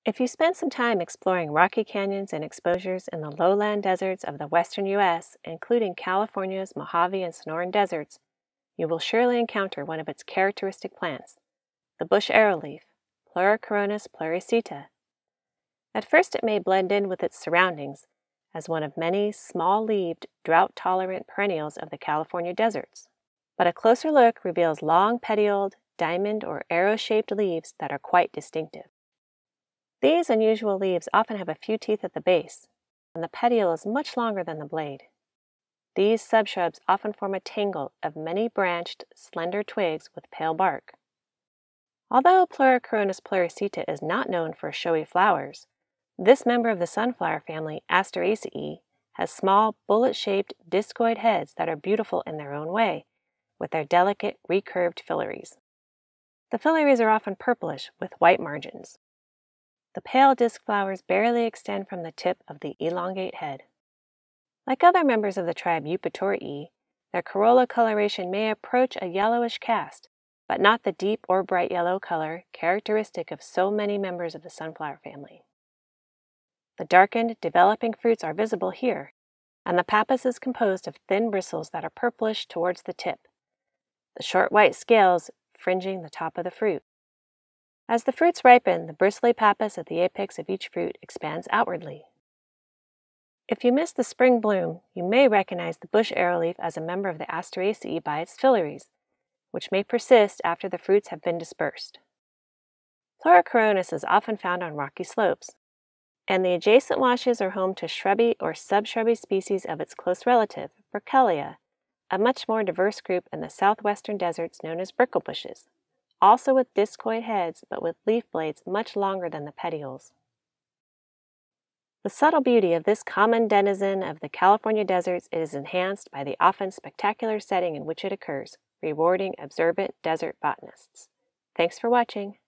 If you spend some time exploring rocky canyons and exposures in the lowland deserts of the western U.S., including California's Mojave and Sonoran deserts, you will surely encounter one of its characteristic plants, the bush arrowleaf, Pleurocoronis pluriseta. At first it may blend in with its surroundings as one of many small-leaved, drought-tolerant perennials of the California deserts. But a closer look reveals long petioled, diamond or arrow-shaped leaves that are quite distinctive. These unusual leaves often have a few teeth at the base, and the petiole is much longer than the blade. These subshrubs often form a tangle of many-branched, slender twigs with pale bark. Although Pleurocoronis pluriseta is not known for showy flowers, this member of the sunflower family, Asteraceae, has small, bullet-shaped discoid heads that are beautiful in their own way, with their delicate, recurved phyllaries. The phyllaries are often purplish with white margins. The pale disc flowers barely extend from the tip of the elongate head. Like other members of the tribe Eupatoriae, their corolla coloration may approach a yellowish cast, but not the deep or bright yellow color characteristic of so many members of the sunflower family. The darkened, developing fruits are visible here, and the pappus is composed of thin bristles that are purplish towards the tip, the short white scales fringing the top of the fruit. As the fruits ripen, the bristly pappus at the apex of each fruit expands outwardly. If you miss the spring bloom, you may recognize the bush arrowleaf as a member of the Asteraceae by its phyllaries, which may persist after the fruits have been dispersed. Pleurocoronis is often found on rocky slopes, and the adjacent washes are home to shrubby or subshrubby species of its close relative, Brickellia, a much more diverse group in the southwestern deserts known as bricklebushes, also with discoid heads but with leaf blades much longer than the petioles. The subtle beauty of this common denizen of the California deserts is enhanced by the often spectacular setting in which it occurs, rewarding observant desert botanists. Thanks for watching.